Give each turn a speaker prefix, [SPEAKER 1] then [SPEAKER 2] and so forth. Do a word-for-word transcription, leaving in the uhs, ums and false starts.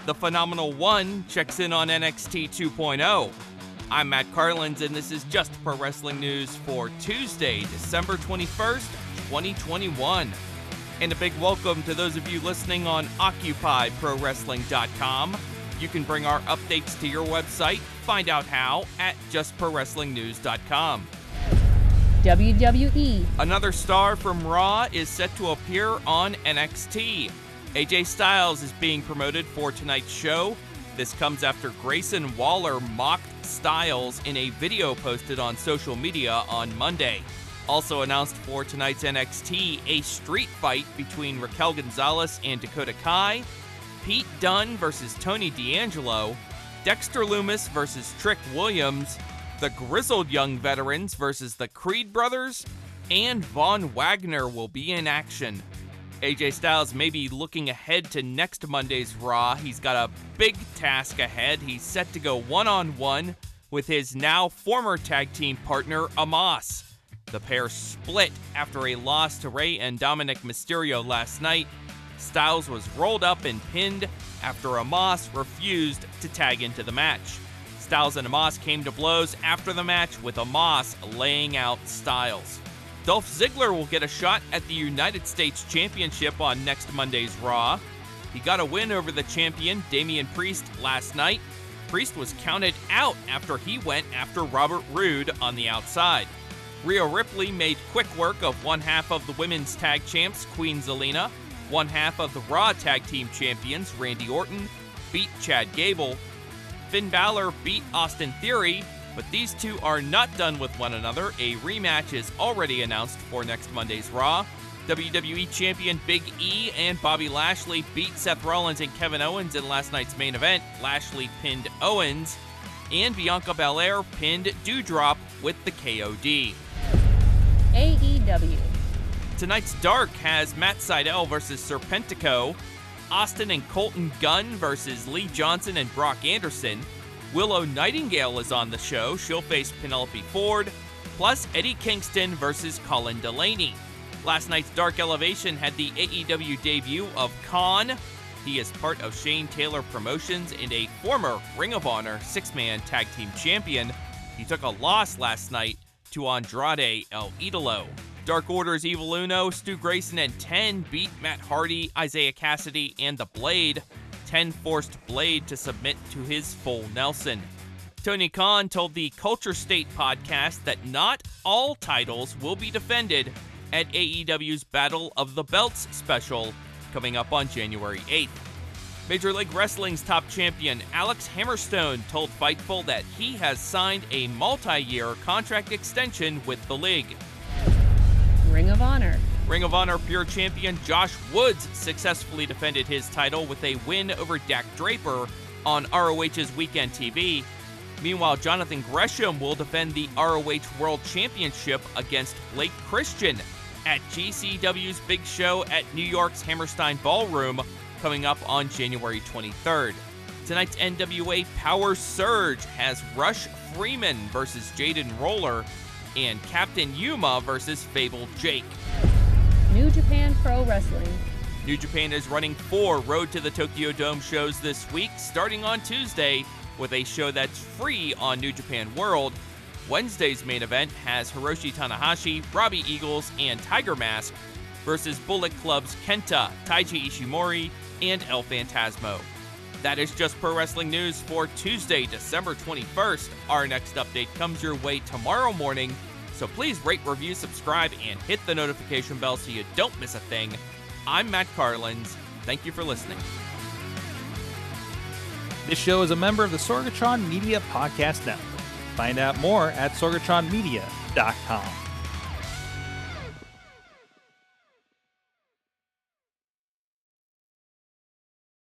[SPEAKER 1] The Phenomenal One checks in on N X T two point oh. I'm Matt Carlins, and this is Just Pro Wrestling News for Tuesday, December twenty-first, twenty twenty-one. And a big welcome to those of you listening on Occupy Pro Wrestling dot com. You can bring our updates to your website. Find out how at Just Pro Wrestling News dot com.
[SPEAKER 2] W W E.
[SPEAKER 1] Another star from Raw is set to appear on N X T. A J Styles is being promoted for tonight's show. This comes after Grayson Waller mocked Styles in a video posted on social media on Monday. Also announced for tonight's N X T, a street fight between Raquel Gonzalez and Dakota Kai, Pete Dunne versus Tony D'Angelo, Dexter Lumis versus Trick Williams, the Grizzled Young Veterans versus the Creed Brothers, and Von Wagner will be in action. A J Styles may be looking ahead to next Monday's Raw. He's got a big task ahead. He's set to go one-on-one with his now former tag team partner, Omos. The pair split after a loss to Rey and Dominik Mysterio last night. Styles was rolled up and pinned after Omos refused to tag into the match. Styles and Omos came to blows after the match, with Omos laying out Styles. Dolph Ziggler will get a shot at the United States Championship on next Monday's Raw. He got a win over the champion, Damian Priest, last night. Priest was counted out after he went after Robert Roode on the outside. Rhea Ripley made quick work of one half of the women's tag champs, Queen Zelina. One half of the Raw tag team champions, Randy Orton, beat Chad Gable. Finn Balor beat Austin Theory, but these two are not done with one another. A rematch is already announced for next Monday's Raw. W W E Champion Big E and Bobby Lashley beat Seth Rollins and Kevin Owens in last night's main event. Lashley pinned Owens, and Bianca Belair pinned Doudrop with the K O D.
[SPEAKER 2] A E W.
[SPEAKER 1] Tonight's Dark has Matt Sydal versus Serpentico, Austin and Colton Gunn versus Lee Johnson and Brock Anderson. Willow Nightingale is on the show. She'll face Penelope Ford, plus Eddie Kingston versus Colin Delaney. Last night's Dark Elevation had the A E W debut of Khan. He is part of Shane Taylor Promotions and a former Ring of Honor six-man tag team champion. He took a loss last night to Andrade El Idolo. Dark Order's Evil Uno, Stu Grayson, and Ten beat Matt Hardy, Isaiah Cassidy, and The Blade. Ten forced Blade to submit to his full Nelson. Tony Khan told the Culture State podcast that not all titles will be defended at A E W's Battle of the Belts special coming up on January eighth. Major League Wrestling's top champion Alex Hammerstone told Fightful that he has signed a multi-year contract extension with the league.
[SPEAKER 2] Ring of Honor.
[SPEAKER 1] Ring of Honor Pure Champion Josh Woods successfully defended his title with a win over Dak Draper on R O H's Weekend T V. Meanwhile, Jonathan Gresham will defend the R O H World Championship against Blake Christian at G C W's big show at New York's Hammerstein Ballroom coming up on January twenty-third. Tonight's N W A Power Surge has Rush Freeman versus Jaden Roller and Captain Yuma versus Fable Jake.
[SPEAKER 2] New Japan Pro Wrestling.
[SPEAKER 1] New Japan is running four Road to the Tokyo Dome shows this week, starting on Tuesday with a show that's free on New Japan World. Wednesday's main event has Hiroshi Tanahashi, Robbie Eagles, and Tiger Mask versus Bullet Club's Kenta, Taiji Ishimori, and El Phantasmo. That is Just Pro Wrestling News for Tuesday, December twenty-first. Our next update comes your way tomorrow morning, so please rate, review, subscribe, and hit the notification bell so you don't miss a thing. I'm Matt Carlins. Thank you for listening.
[SPEAKER 3] This show is a member of the Sorgatron Media Podcast Network. Find out more at sorgatron media dot com.